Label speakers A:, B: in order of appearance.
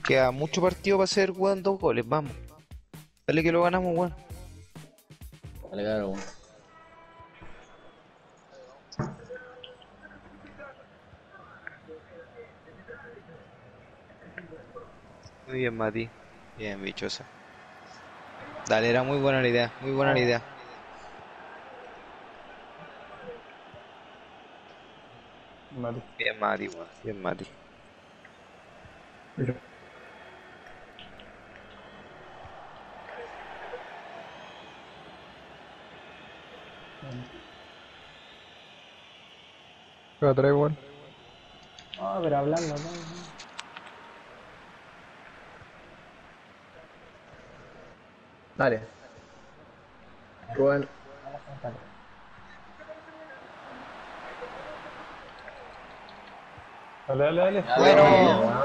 A: Queda mucho partido para hacer, weón, 2 goles, vamos. Dale que lo ganamos, weón.
B: Dale, claro, weón.
A: Muy bien, Mati. Bien, bichosa. Dale, era muy buena la idea, muy buena la idea.
C: Vale.
A: Bien, Mati, weón. Bien, Mati.
D: Juega atrás igual.
C: Ah, pero hablando, ¿no?
D: Dale. Rubén.
C: Dale, dale, dale.
B: Ya,
A: Bueno,
B: bien.